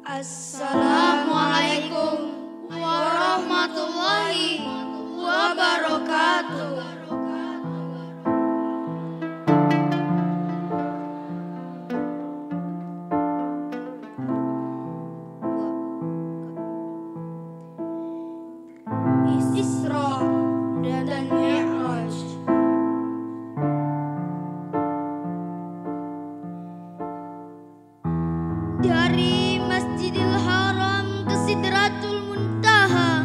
Assalamualaikum warahmatullahi wabarakatuh. Isra dan Mi'raj. Dari Masjidil Haram ke Sidratul Muntaha,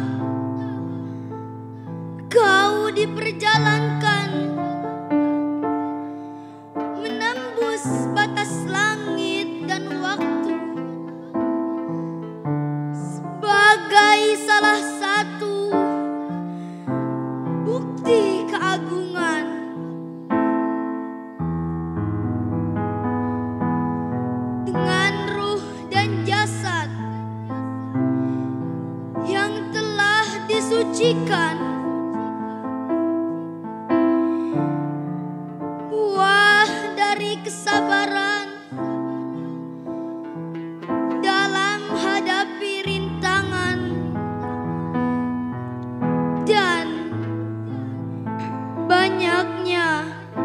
kau diperjalankan menembus batas langit dan waktu sebagai salah satu bukti keagungan. Dengan ruh dan jasad yang telah disucikan, buah dari kesabaran dalam hadapi rintangan dan banyaknya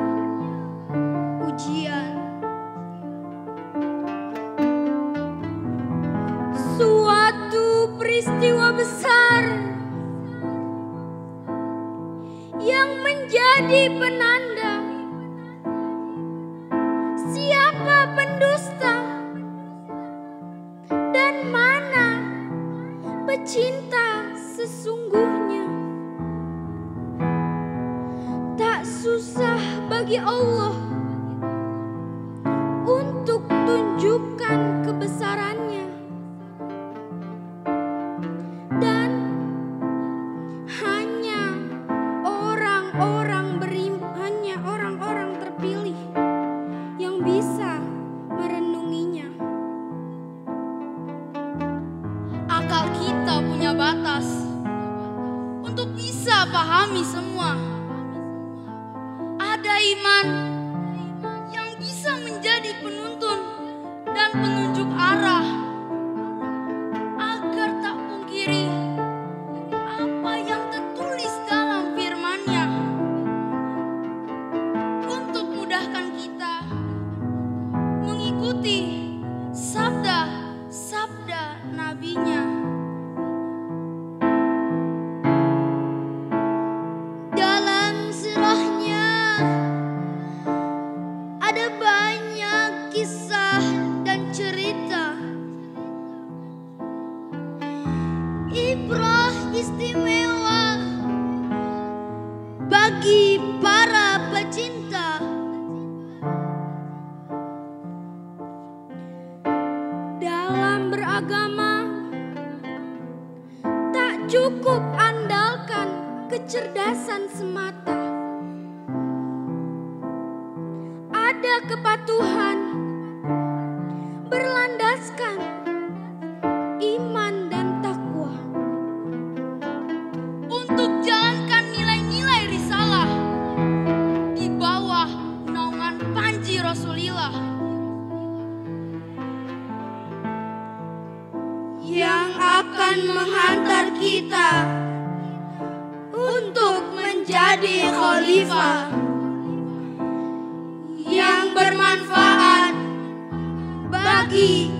ujian. Suatu peristiwa besar yang menjadi penanda siapa pendusta dan mana pecinta sesungguhnya. Tak susah bagi Allah untuk tunjukkan kebesarannya, dan hanya orang-orang terpilih yang bisa merenunginya. Akal kita punya batas untuk bisa pahami semua. Ada iman yang bisa menjadi penuntun dan penunjuk arah agar tak pungkiri apa yang tertulis dalam firman-Nya, untuk mudahkan kita mengikuti sabda-sabda Nabi-Nya. Dalam sirahnya ada banyak kisah dan cerita, ibrah istimewa bagi para pecinta. Dalam beragama tak cukup andalkan kecerdasan semata. Ada kepatuhan berlandaskan iman dan takwa. Untuk jalankan nilai-nilai risalah di bawah naungan panji Rasulillah yang akan menghantar kita untuk menjadi khalifah yang bermanfaat bagi